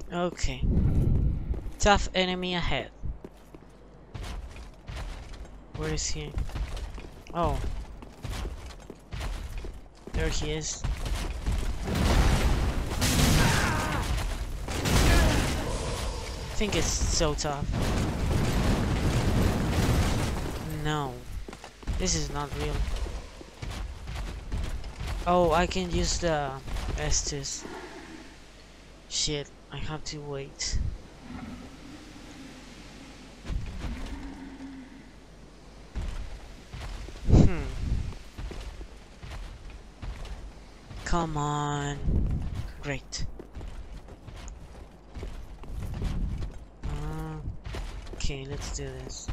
Okay. Tough enemy ahead. Where is he? Oh. There he is. I think it's so tough. No. This is not real. Oh, I can use the Estes. Shit, I have to wait. Come on. Great. Okay, let's do this.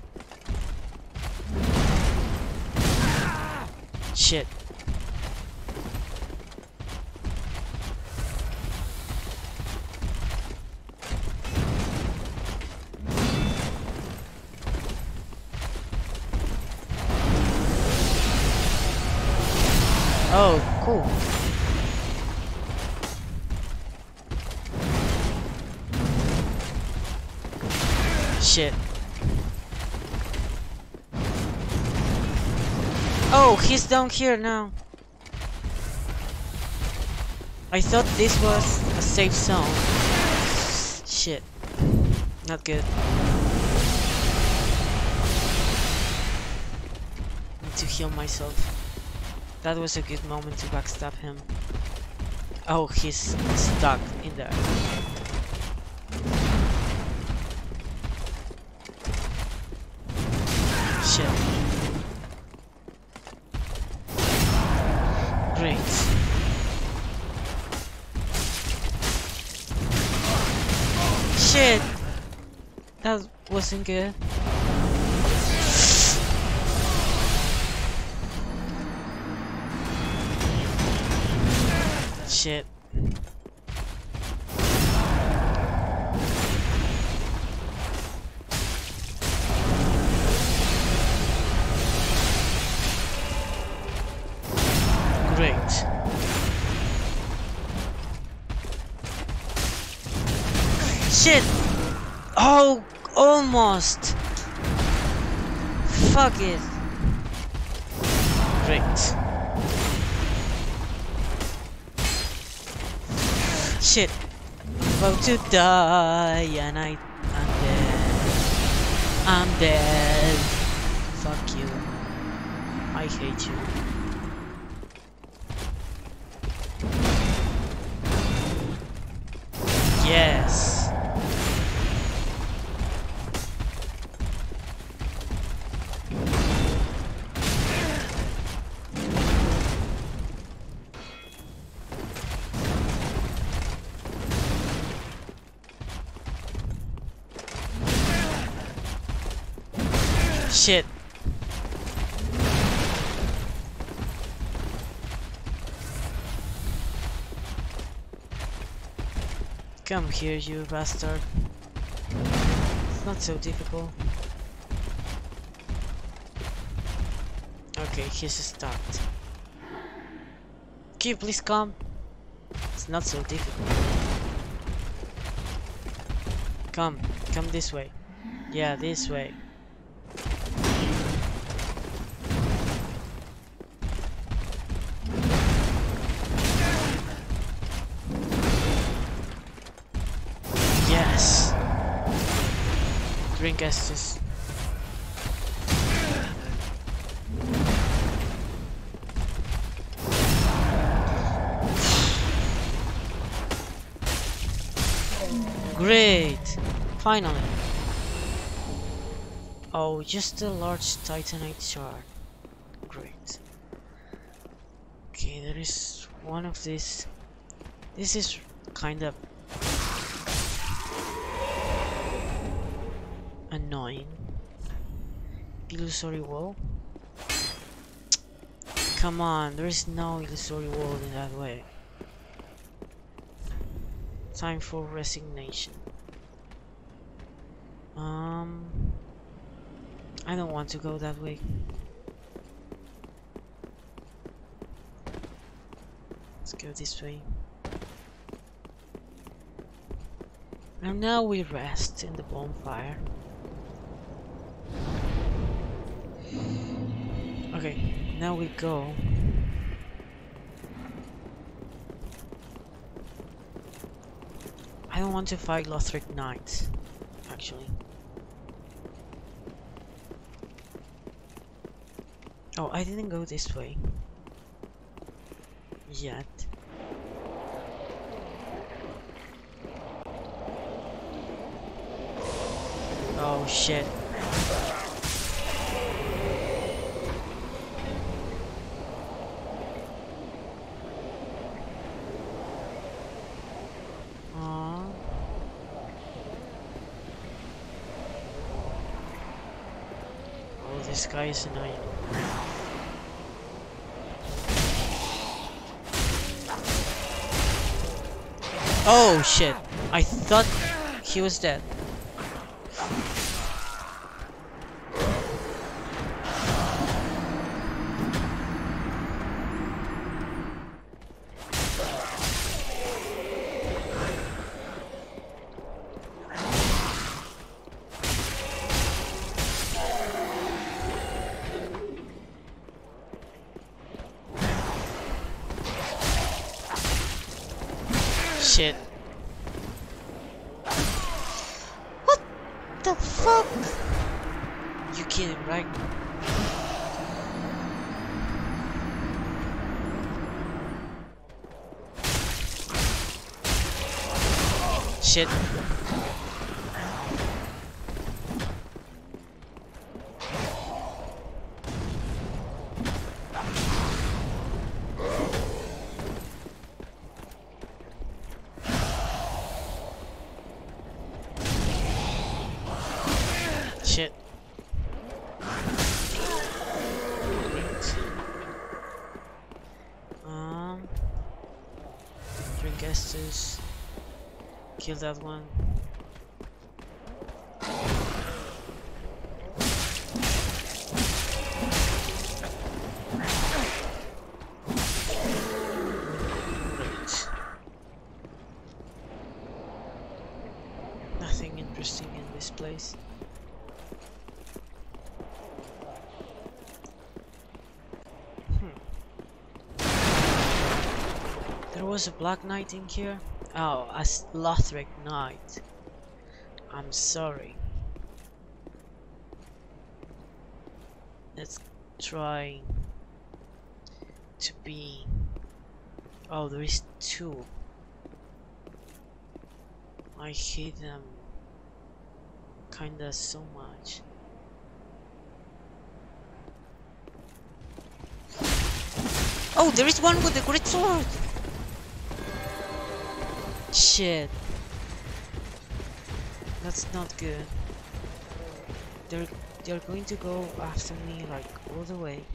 Shit. Oh, cool. Shit. Oh, he's down here now. I thought this was a safe zone. Shit. Not good. Need to heal myself. That was a good moment to backstab him. Oh, he's stuck in there. Shit. Great. Shit! That wasn't good. Shit. Great. Shit! Oh, almost! Fuck it. Great. Shit. About to die and I'm dead. I'm dead. Fuck you. I hate you. Yes. Shit. Come here, you bastard. It's not so difficult. Okay, he's stuck. Can you please come? It's not so difficult. Come this way. Yeah, this way. Yes. Drink Estes. Great! Finally! Oh, just a large titanite shard. Great. Okay, there is one of these. This is kind of annoying. Illusory wall? Come on, there is no illusory wall in that way. Time for resignation. I don't want to go that way. Let's go this way. And now we rest in the bonfire. Okay, now we go. I don't want to fight Lothric Knights, actually. Oh, I didn't go this way yet. Oh shit. Aww. Oh, this guy is annoying. Oh shit, I thought he was dead. Shit. What the fuck? You kidding, right? Shit. Shit. Great. Drink Estus. Kill that one. Great. Nothing interesting in this place. There was a Black Knight in here? Oh, a Lothric Knight. I'm sorry. Let's try to be... Oh, there is two. I hate them kinda so much. Oh, there is one with a great sword! Shit. That's not good. They're going to go after me like all the way.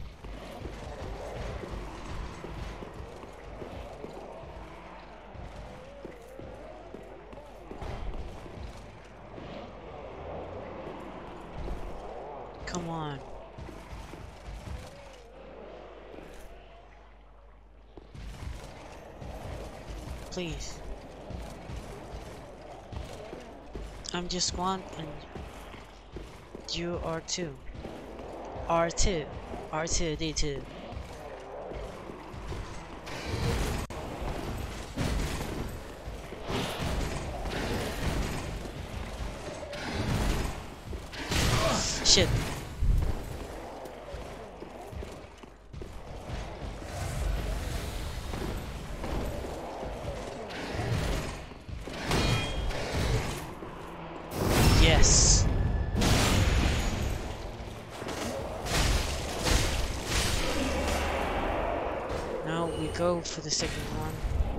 Come on. Please. I'm just one and you are two. R2. R2, D2. Shit. Yes. Now we go for the second one.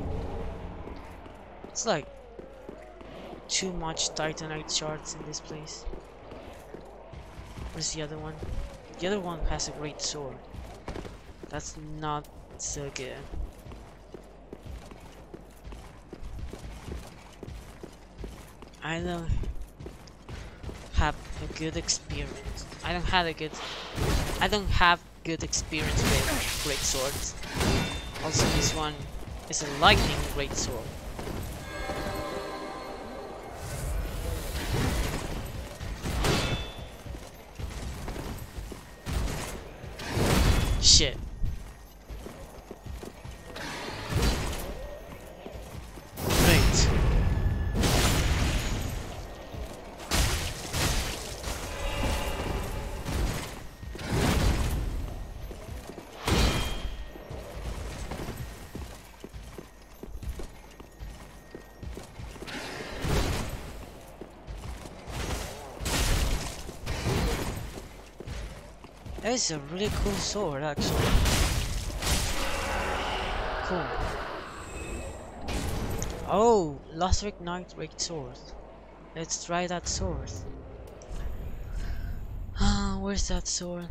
It's like too much Titanite shards in this place. Where's the other one? The other one has a great sword. That's not so good. I don't have a good experience. I don't have good experience with great swords. Also, this one is a lightning great sword. Shit. Great. That is a really cool sword, actually. Cool. Oh, Lothric Nitrate sword. Let's try that sword. Where's that sword?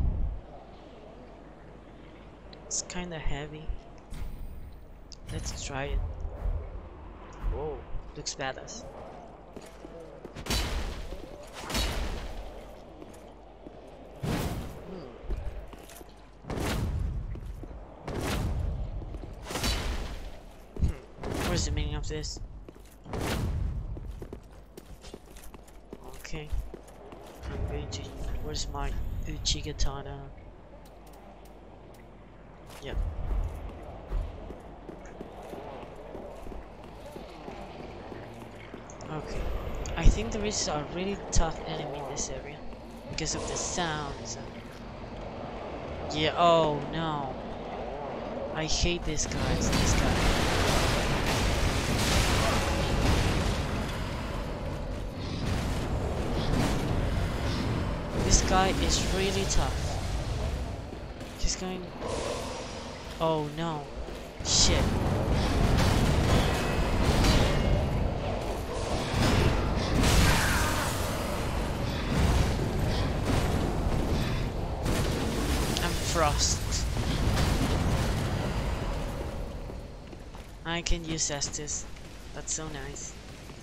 It's kinda heavy. Let's try it. Whoa, looks badass. Where's the meaning of this? Okay. I'm going to... Where's my Uchigatana? Yep. Okay. I think there is a really tough enemy in this area. Because of the sounds. Yeah, oh no. I hate this guy. This guy. This guy is really tough. He's going... Oh no. Shit. I'm Frost. I can use Estes. That's so nice.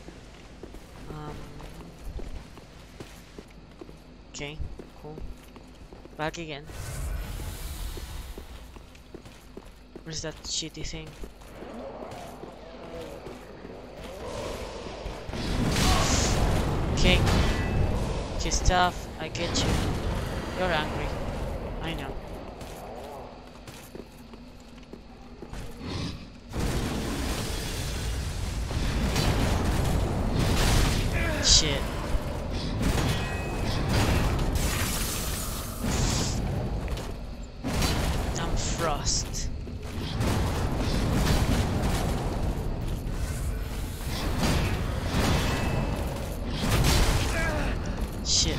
Okay, cool. Back again. Where's that shitty thing? Okay. She's tough, I get you. You're angry. I know. Shit. I'm Frost. Shit.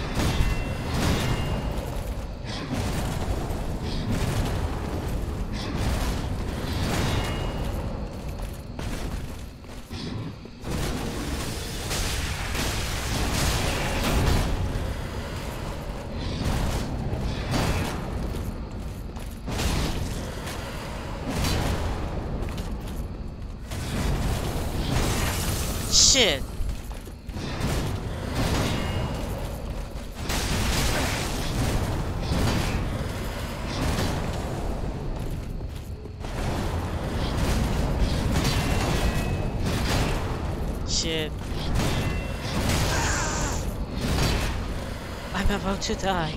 Shit. Shit. I'm about to die.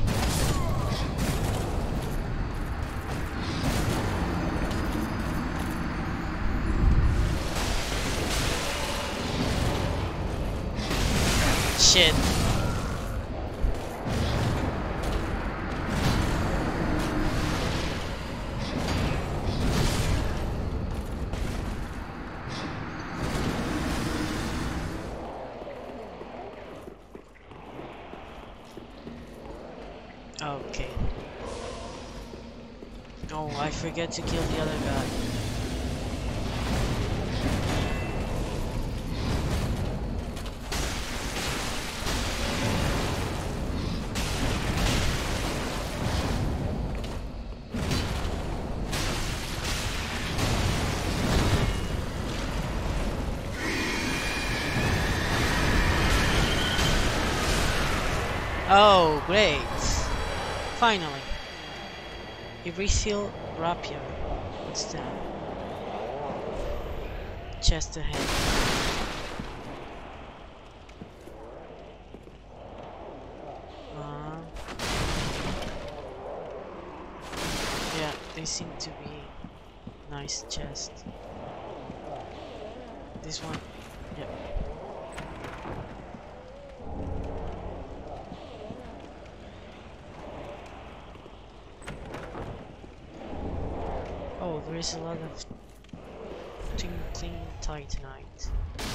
Shit. Okay. Oh, I forget to kill the other guy. Oh, great. Finally. Erythral Rapier. What's that? Chest ahead. Yeah. They seem to be nice chest. This one, yep. Oh, there is a lot of twinkling titanite.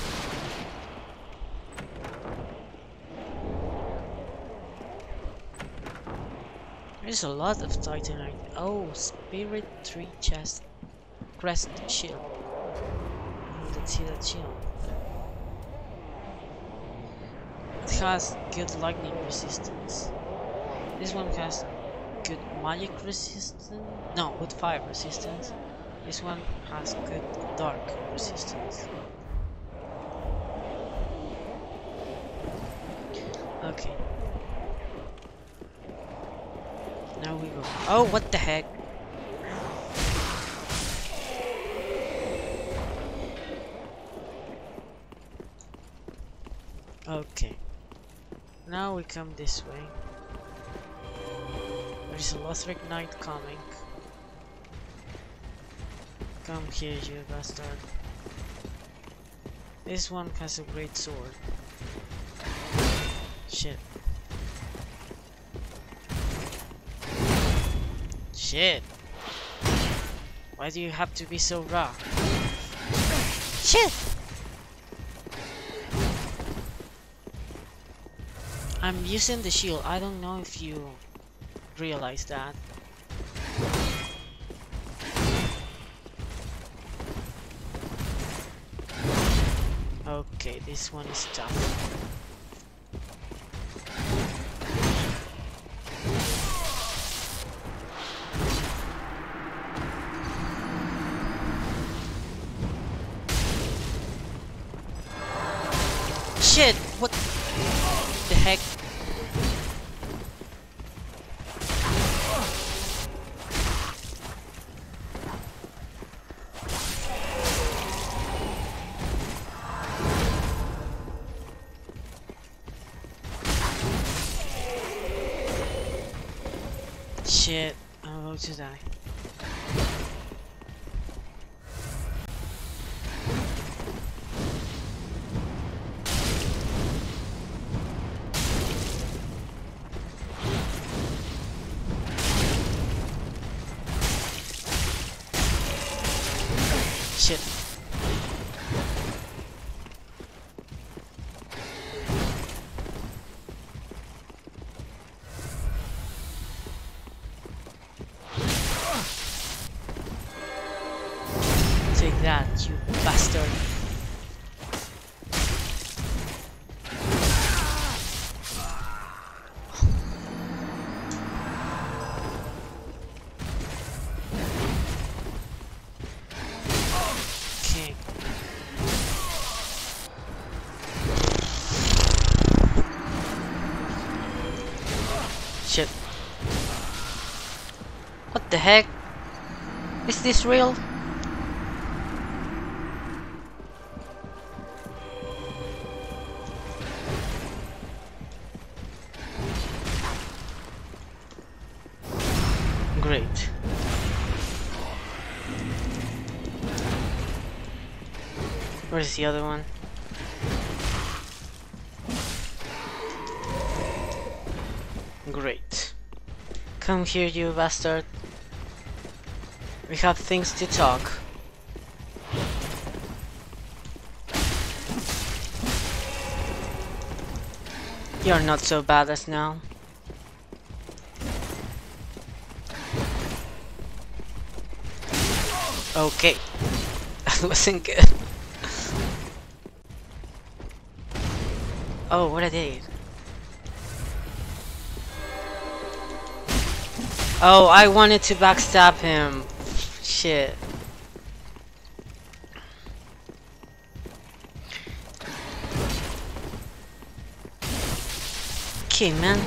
There's a lot of titanite. Oh, spirit 3 chest crest shield. Oh, let's see that shield. It has good lightning resistance. This one has good magic resistance. No, good fire resistance. This one has good dark resistance. Okay. Now we go. Oh, what the heck? Okay. Now we come this way. There's a Lothric knight coming. Come here, you bastard. This one has a great sword. Shit. Shit. Why do you have to be so raw? Shit! I'm using the shield. I don't know if you realize that. Okay, this one is tough. Shit! What the heck? Shit, I'm about to die. Shit. Take that, you bastard. Okay. Shit. What the heck? Is this real? Great. Where's the other one? Great. Come here, you bastard. We have things to talk. You're not so bad as now. Okay. That wasn't good. Oh, what I did. Oh, I wanted to backstab him. Shit. Okay, man.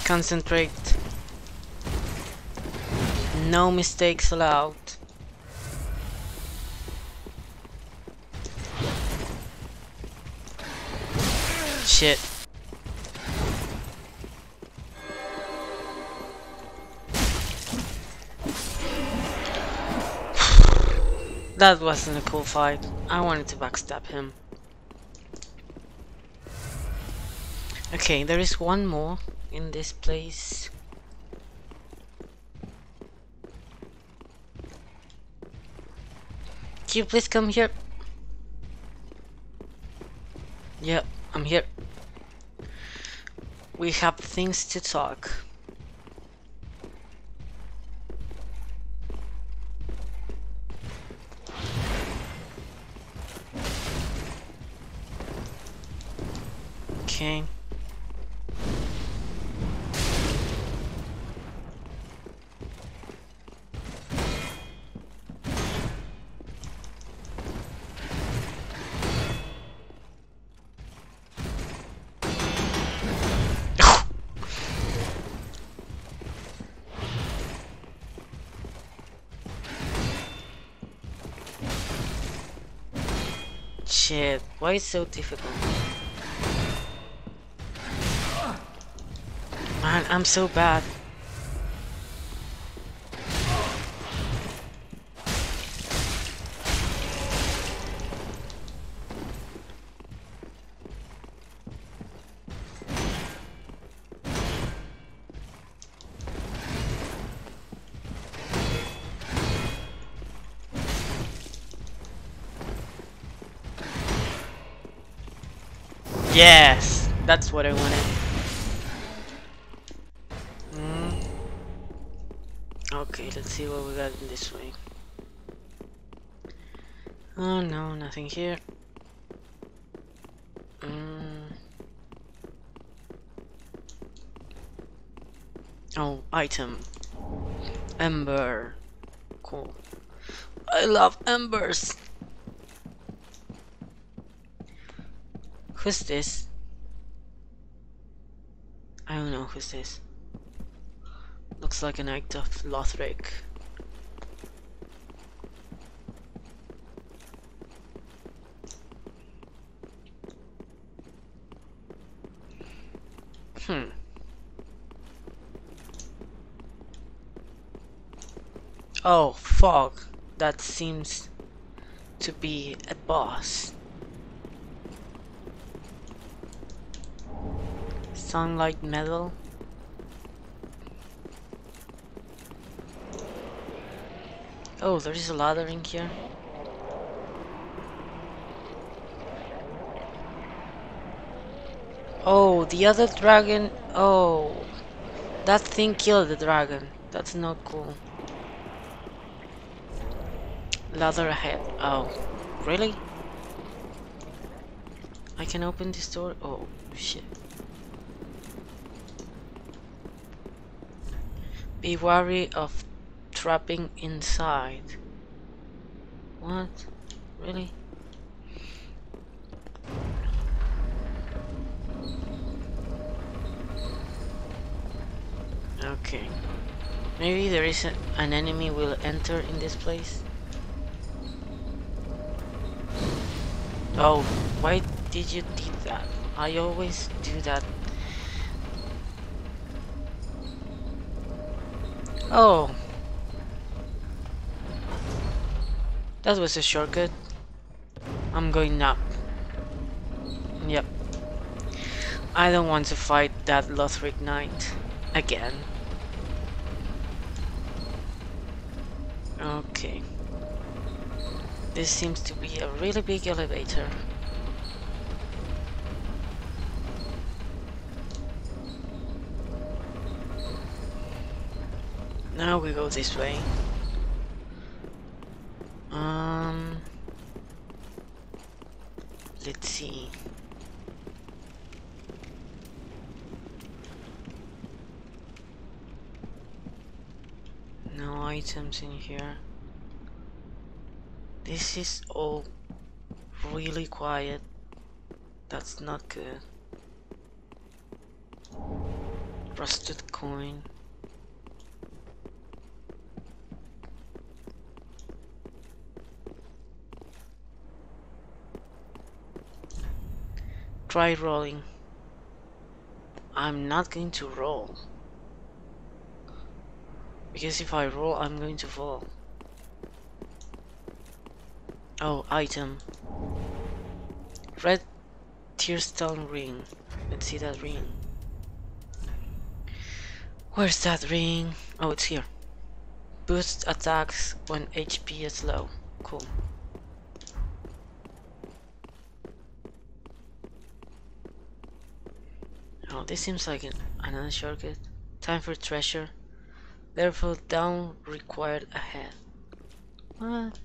Concentrate. No mistakes allowed. Shit. That wasn't a cool fight. I wanted to backstab him. Okay, there is one more in this place. Can you please come here? Yep, I'm here. We have things to talk. Okay. Shit, why is it so difficult? Man, I'm so bad. Yes, that's what I wanted. Okay, let's see what we got in this way. Oh no, nothing here. Oh, item. Ember. Cool. I love embers. Who's this? I don't know who's this. Looks like a knight of Lothric. Oh, fog. That seems to be a boss. Sunlight metal. Oh, there is a ladder in here. Oh, the other dragon. Oh, that thing killed the dragon. That's not cool. Ladder ahead. Oh, really? I can open this door? Oh, shit. Be wary of trapping inside. What? Really? Okay. Maybe there is an enemy will enter in this place. Oh, why did you do that? I always do that. Oh. That was a shortcut. I'm going up. Yep. I don't want to fight that Lothric knight again. Okay. This seems to be a really big elevator. Now we go this way. Let's see. No items in here. This is all really quiet. That's not good. Rusted coin. Try rolling. I'm not going to roll. Because if I roll, I'm going to fall. Oh, item. Red tearstone ring. Let's see that ring. Where's that ring? Oh, it's here. Boost attacks when HP is low. Cool. Oh, this seems like another shortcut. Time for treasure. Therefore, down required ahead. What?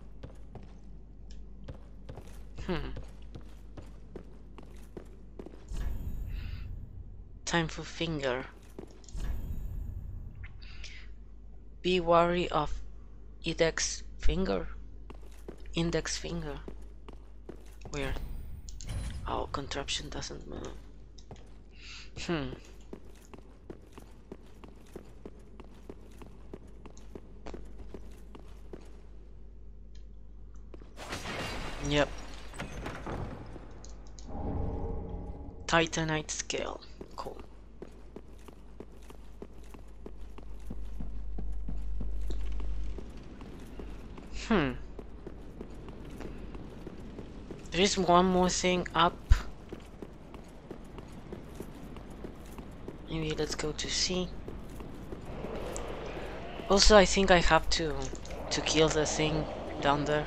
Time for finger. Be wary of index finger. Index finger. Weird. Oh, contraption doesn't move. Yep. Titanite scale. Cool. There is one more thing up. Maybe let's go to C. Also, I think I have to kill the thing down there.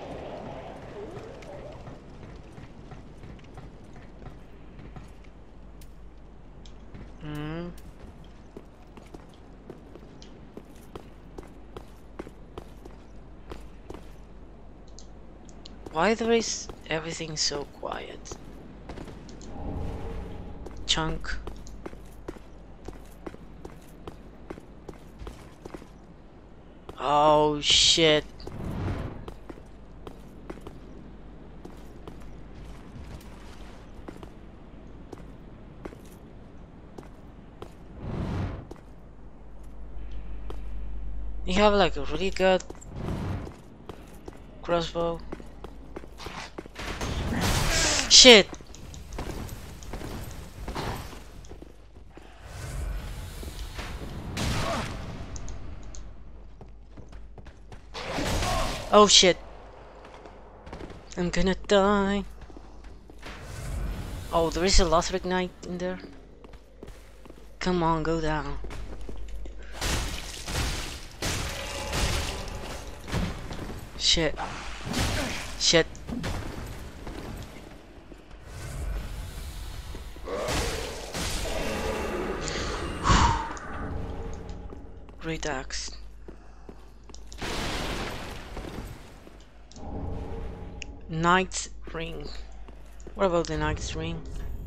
Why there is everything so quiet? Chunk. Oh shit. You have like a really good crossbow. Shit. Oh shit. I'm gonna die. Oh, there is a Lothric knight in there. Come on, go down. Shit. Shit. Great axe. Knight's ring. What about the knight's ring?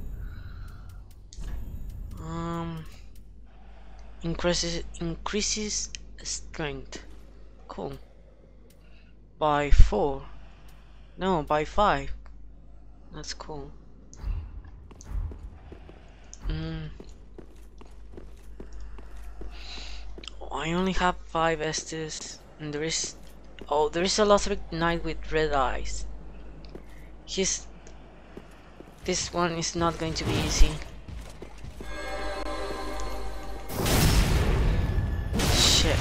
Increases strength. Cool. By 4. No, by 5. That's cool. I only have 5 Estes, and there is a Lothric knight with red eyes. This one is not going to be easy. Shit.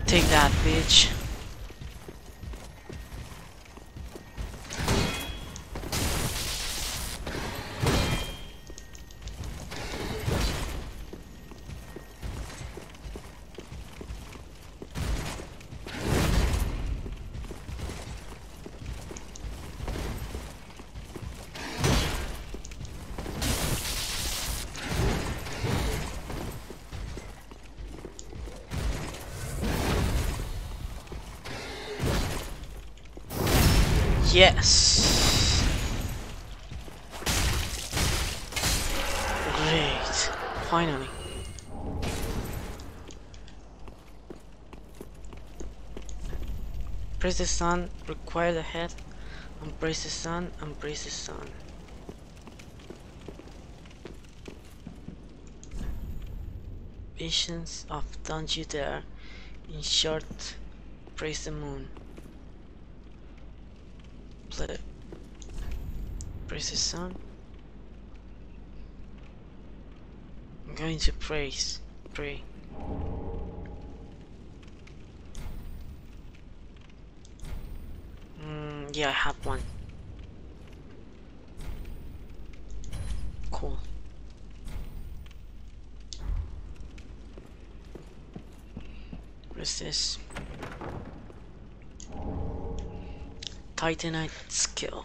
Take that, bitch. Yes! Great! Finally. Press the sun, require the head, and press the sun, and press the sun. Visions of Don't You Dare. In short, praise the moon. Praise the sun. I'm going to pray. Yeah, I have one. Cool. What is this? Titanite skill.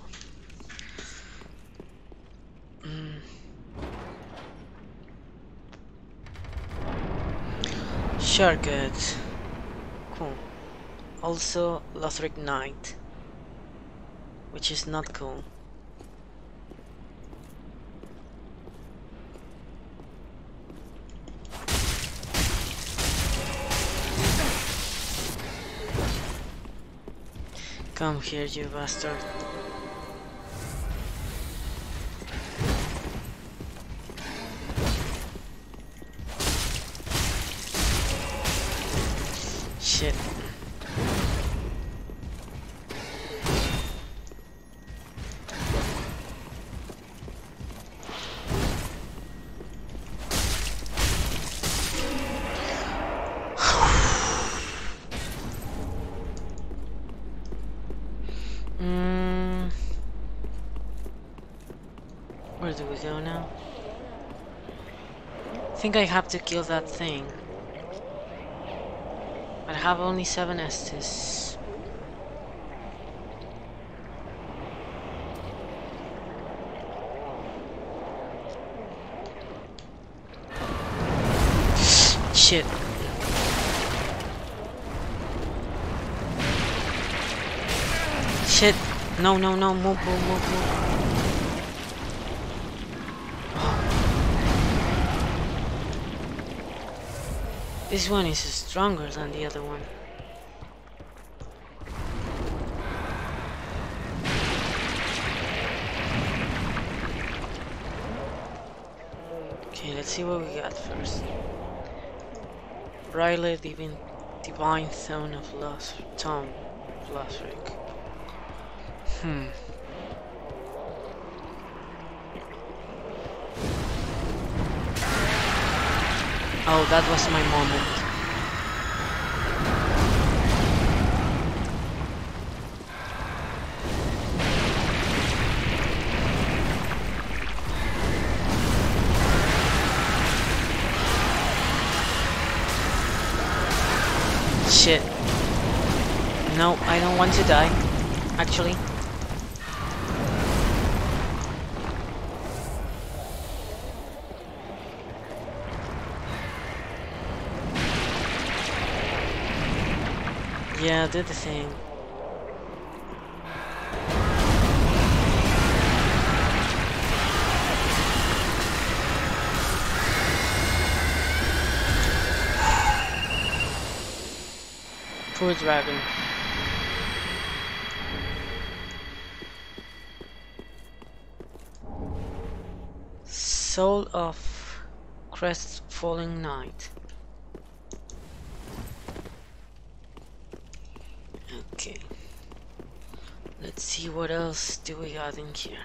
Sure, good. Cool. Also, Lothric Knight, which is not cool. Come here, you bastard. Shit. Where do we go now? I think I have to kill that thing. But I have only 7 Estes. Shit. Shit. No, no, no. Move, move, move, move. This one is stronger than the other one. Okay, let's see what we got first. Riley, Divine Throne of Lothric. Oh, that was my moment. Shit. No, I don't want to die, actually. Yeah, do the thing. Poor dragon. Soul of Crestfallen Knight. Okay. Let's see what else do we got in here.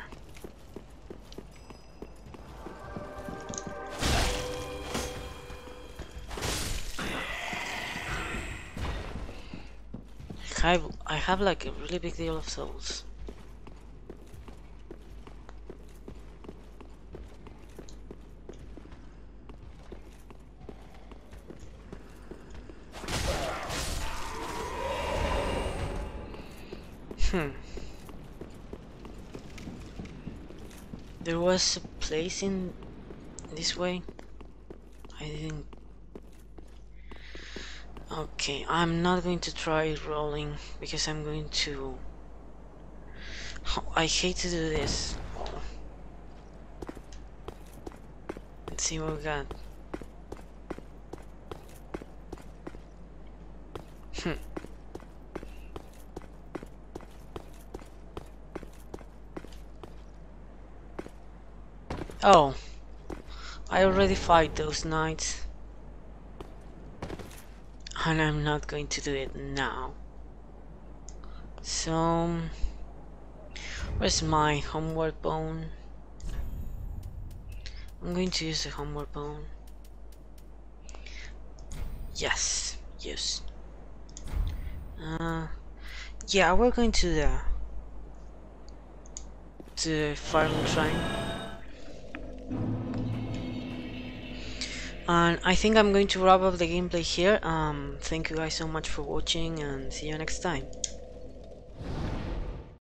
I have like a really big deal of souls. There was a place in this way. I didn't. Okay, I'm not going to try rolling because I'm going to. I hate to do this. Let's see what we got. Oh, I already fight those knights. And I'm not going to do it now. So, where's my homeward bone? I'm going to use the homeward bone. Yes, yes. Yeah, we're going to the Firelink Shrine. And I think I'm going to wrap up the gameplay here. Thank you guys so much for watching, and see you next time.